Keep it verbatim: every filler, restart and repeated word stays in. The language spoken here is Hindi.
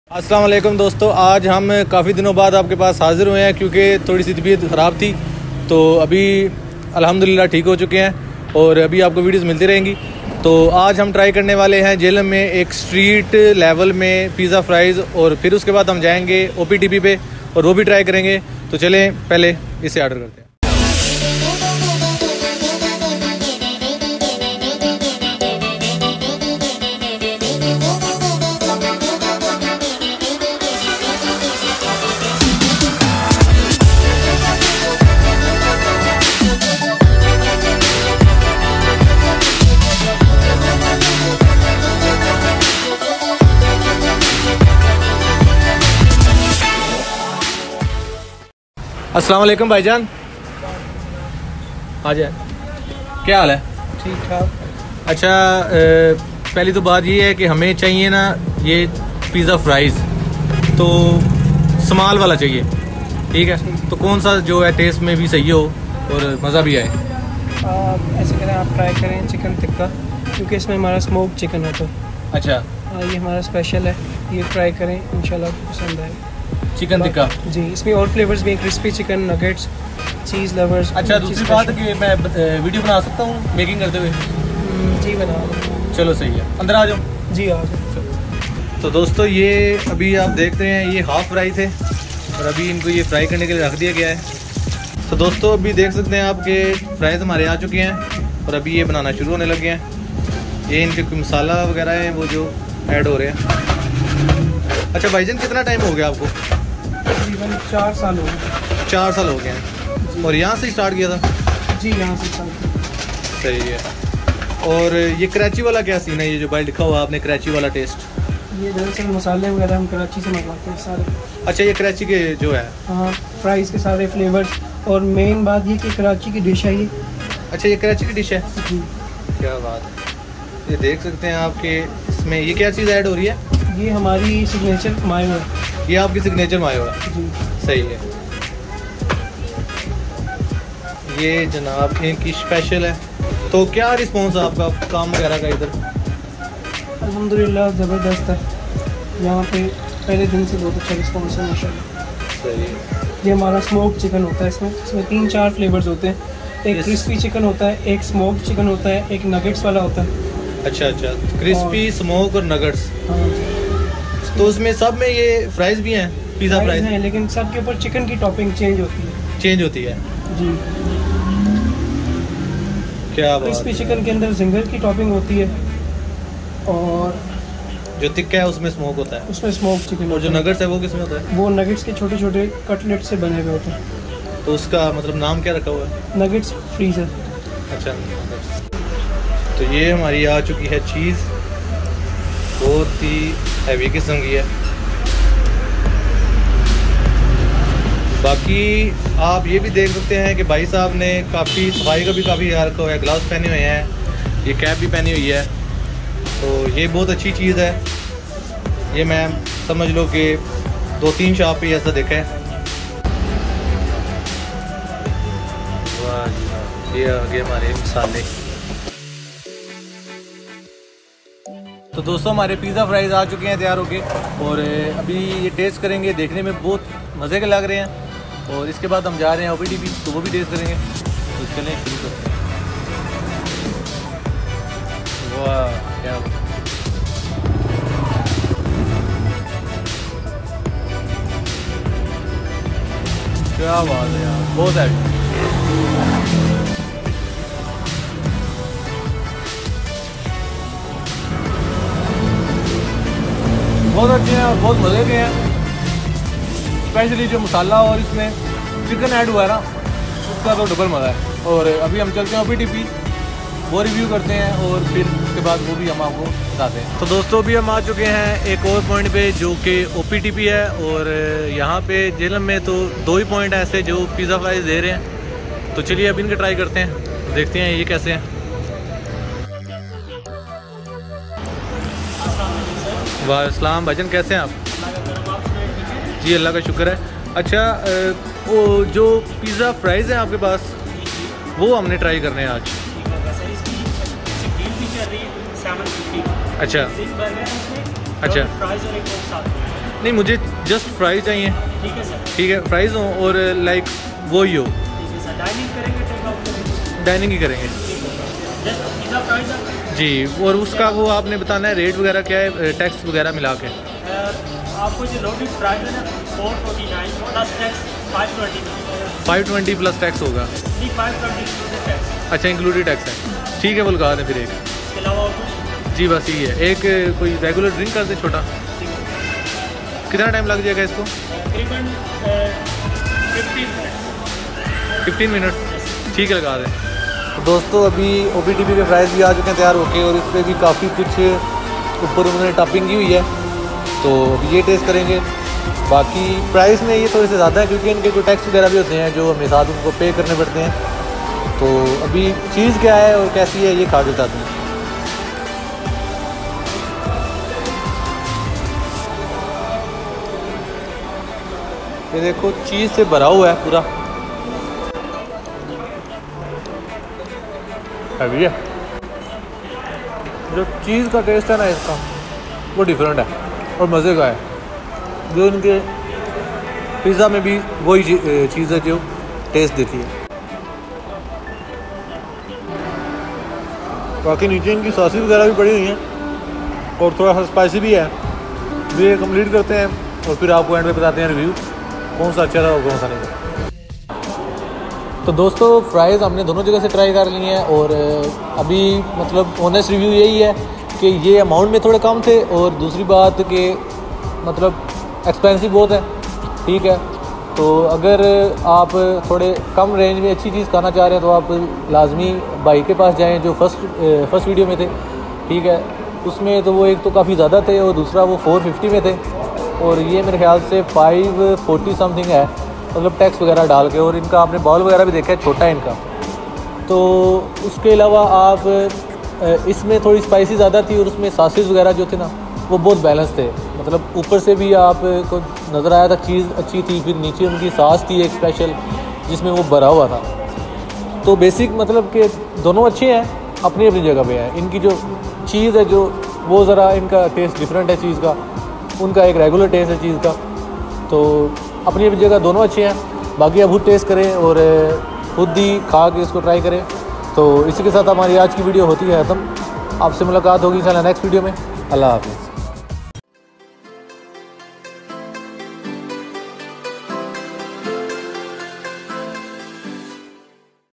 अस्सलाम वालेकुम दोस्तों, आज हम काफ़ी दिनों बाद आपके पास हाज़िर हुए हैं क्योंकि थोड़ी सी तबीयत ख़राब थी। तो अभी अल्हम्दुलिल्लाह ठीक हो चुके हैं और अभी आपको वीडियोस मिलती रहेंगी। तो आज हम ट्राई करने वाले हैं जेलम में एक स्ट्रीट लेवल में पिज़्ज़ा फ्राइज़, और फिर उसके बाद हम जाएंगे ओ पी टी पी पे और वो भी ट्राई करेंगे। तो चलें पहले इसे ऑर्डर करते हैं। अस्सलाम वालेकुम भाईजान, आ जाए। क्या हाल है? ठीक ठाक। अच्छा, पहली तो बात ये है कि हमें चाहिए ना ये पिज़्ज़ा फ्राइज़, तो स्मॉल वाला चाहिए, ठीक है? तो कौन सा जो है टेस्ट में भी सही हो और मज़ा भी आए। आप ऐसे करें, आप ट्राई करें चिकन टिक्का, क्योंकि इसमें हमारा स्मोक चिकन होता है। अच्छा, आ, ये हमारा स्पेशल है, ये ट्राई करें, इंशाल्लाह आपको पसंद आए। चिकन टिक्का जी, इसमें और फ्लेवर्स भी हैं, crispy chicken, nuggets, cheese lovers. अच्छा, दूसरी बात कि मैं वीडियो बना सकता हूँ मेकिंग करते हुए? जी बना। चलो सही है, अंदर आ जाओ। जी आ जाओ। तो दोस्तों, ये अभी आप देख रहे हैं, ये हाफ़ फ्राई थे और अभी इनको ये फ्राई करने के लिए रख दिया गया है। तो दोस्तों, अभी देख सकते हैं आपके फ्राइज़ हमारे आ चुके हैं और अभी ये बनाना शुरू होने लगे हैं। ये इनके कोई मसाला वगैरह है वो जो ऐड हो रहे हैं। अच्छा भाईजान, कितना टाइम हो गया आपको? तकरीबन चार साल हो गए। चार साल हो गए हैं और यहाँ से स्टार्ट किया था? जी, यहाँ से चार। सही है। और ये कराची वाला क्या सीन है, ये जो बाहर लिखा हुआ आपने कराची वाला टेस्ट? ये दरअसल मसाले वगैरह हम कराची से मंगवाते हैं सारे। अच्छा, ये कराची के जो है? हाँ, फ्राइज़ के सारे फ्लेवर्स, और मेन बात ये कि कराची की डिश है ये। अच्छा, ये कराची की डिश है? जी। क्या बात है। ये देख सकते हैं आपके इसमें ये क्या चीज़ ऐड हो रही है? ये हमारी सिग्नेचर मायो है। ये आपकी सिग्नेचर मायो है? जी। सही है। ये जनाब इनकी स्पेशल है। तो क्या रिस्पॉन्स है आपका काम वगैरह का इधर? अल्हम्दुलिल्लाह ज़बरदस्त है, यहाँ पे पहले दिन से बहुत अच्छा रिस्पॉन्स है माशाल्लाह। सही है। ये हमारा स्मोक चिकन होता है, इसमें इसमें तीन चार फ्लेवर्स होते हैं। एक क्रिस्पी चिकन होता है, एक स्मोक चिकन होता है, एक नगेट्स वाला होता है। अच्छा अच्छा, क्रिस्पी, स्मोक और नगट्स। हाँ। तो उसमें सब में ये फ्राइज़ भी हैं, पिज़्ज़ा फ्राइज़ हैं, लेकिन सब के ऊपर चिकन की टॉपिंग चेंज होती है। चेंज होती है? जी। क्या बात। क्रिस्पी चिकन के अंदर जिंगर की टॉपिंग होती है और जो तिक्का है उसमें स्मोक होता है, उसमें स्मोक चिकन। और जो नगट्स है वो किसमें होता है? वो नगेट्स के छोटे छोटे कटलेट से बने हुए होते हैं। तो उसका मतलब नाम क्या रखा हुआ है? Nuggets freezer. अच्छा, तो ये हमारी आ चुकी है चीज़, बहुत ही हैवी किस्म की है। बाकी आप ये भी देख सकते हैं कि भाई साहब ने काफ़ी सफाई का भी काफ़ी ख्याल रखा हुआ है, ग्लव्स पहने हुए हैं, ये कैप भी पहनी हुई है। तो ये बहुत अच्छी चीज़ है। ये मैं समझ लो कि दो तीन शॉप पे ऐसा देखा है। वाह, ये आगे हमारे मसाले। तो दोस्तों, हमारे पिज़्ज़ा फ्राइज़ आ चुके हैं तैयार होके और अभी ये टेस्ट करेंगे। देखने में बहुत मज़े के लग रहे हैं और इसके बाद हम जा रहे हैं ओ पी टी पी, तो वो भी टेस्ट करेंगे। तो चलें शुरू करते हैं। वाह, क्या क्या बात है यार, बहुत है। बहुत अच्छे हैं और बहुत मज़े के हैं। स्पेशली जो मसाला और इसमें चिकन ऐड हुआ है ना, उसका तो डबल मज़ा है। और अभी हम चलते हैं ओ पी टी पी, वो रिव्यू करते हैं और फिर उसके बाद वो भी हम आपको बताते हैं। तो दोस्तों, अभी हम आ चुके हैं एक और पॉइंट पे जो कि ओ पी टी पी है, और यहाँ पे जेलम में तो दो ही पॉइंट हैं ऐसे जो पिज़्ज़ा फ्राइज़ दे रहे हैं। तो चलिए अब इनके ट्राई करते हैं, देखते हैं ये कैसे हैं। वालेकुम भाईजान, कैसे हैं आप? जी अल्लाह का शुक्र है। अच्छा, वो जो पिज़्ज़ा फ्राइज़ हैं आपके पास, वो हमने ट्राई करने हैं आज। अच्छा अच्छा, नहीं, मुझे जस्ट फ्राइज चाहिए। ठीक है सर। ठीक है, फ्राइज हो और लाइक वो ही हो। ठीक है सर। डाइनिंग करेंगे टेक आउट करेंगे? डाइनिंग ही करेंगे जस्ट पिज़्ज़ा फ्राइज है जी। और उसका वो आपने बताना है रेट वगैरह क्या है, टैक्स वगैरह मिला के? आपको जो लोडेड फ्राइज है ना four forty nine plus tax five twenty five twenty plus tax होगा। नहीं, फाइव ट्वेंटी इंक्लूडेड टैक्स। अच्छा, इंक्लूडेड टैक्स है। ठीक है, वो लगा दें फिर एक। इसके अलावा और कुछ? जी बस यही है। एक कोई रेगुलर ड्रिंक कर दे छोटा। कितना टाइम लग जाएगा इसको? तकरीबन फिफ्टीन मिनट। फिफ्टीन मिनट ठीक है, लगा दें। तो दोस्तों अभी ओ पी टी पी के फ्राइज़ भी आ चुके हैं तैयार होके, और इस पर भी काफ़ी कुछ ऊपर उन्होंने टॉपिंग की हुई है, तो अभी ये टेस्ट करेंगे। बाकी प्राइस में ये थोड़े से ज़्यादा है क्योंकि इनके कोई टैक्स वगैरह भी होते हैं जो हमें साथ उनको पे करने पड़ते हैं। तो अभी चीज़ क्या है और कैसी है ये खा के बताते हैं। ये देखो चीज़ से भरा हुआ है पूरा, हैवी है। जो चीज़ का टेस्ट है ना इसका वो डिफरेंट है और मज़े का है। जो इनके पिज़्ज़ा में भी वही चीज़ है जो टेस्ट देती है। बाकी नीचे इनकी सॉसेस वगैरह भी पड़ी हुई हैं और थोड़ा सा स्पाइसी भी है। ये कंप्लीट करते हैं और फिर आपको एंड में बताते हैं रिव्यू कौन सा अच्छा था और कौन सा नहीं था। तो दोस्तों फ्राइज़ हमने दोनों जगह से ट्राई कर लिए हैं और अभी मतलब ऑनेस्ट रिव्यू यही है कि ये अमाउंट में थोड़े कम थे, और दूसरी बात कि मतलब एक्सपेंसिव बहुत है। ठीक है, तो अगर आप थोड़े कम रेंज में अच्छी चीज़ खाना चाह रहे हैं तो आप लाजमी भाई के पास जाएं जो फर्स्ट फर्स्ट वीडियो में थे। ठीक है, उसमें तो वो एक तो काफ़ी ज़्यादा थे और दूसरा वो फोर फिफ्टी में थे, और ये मेरे ख्याल से फाइव फोर्टी समथिंग है, मतलब टैक्स वगैरह डाल के। और इनका आपने बॉल वगैरह भी देखा है, छोटा है इनका। तो उसके अलावा आप इसमें थोड़ी स्पाइसी ज़्यादा थी और उसमें सॉसेस वगैरह जो थे ना वो बहुत बैलेंस थे। मतलब ऊपर से भी आपको नज़र आया था चीज़ अच्छी थी, फिर नीचे उनकी सॉस थी एक स्पेशल जिसमें वो भरा हुआ था। तो बेसिक मतलब कि दोनों अच्छे हैं, अपनी अपनी जगह पे हैं। इनकी जो चीज़ है जो वो ज़रा इनका टेस्ट डिफरेंट है चीज़ का, उनका एक रेगुलर टेस्ट है चीज़ का। तो अपनी अपनी जगह दोनों अच्छे हैं। बाकी आप खुद टेस्ट करें और खुद ही खा के इसको ट्राई करें। तो इसी के साथ हमारी आज की वीडियो होती है ख़त्म। आपसे मुलाकात होगी इंशाल्लाह नेक्स्ट वीडियो में। अल्लाह हाफ़िज़।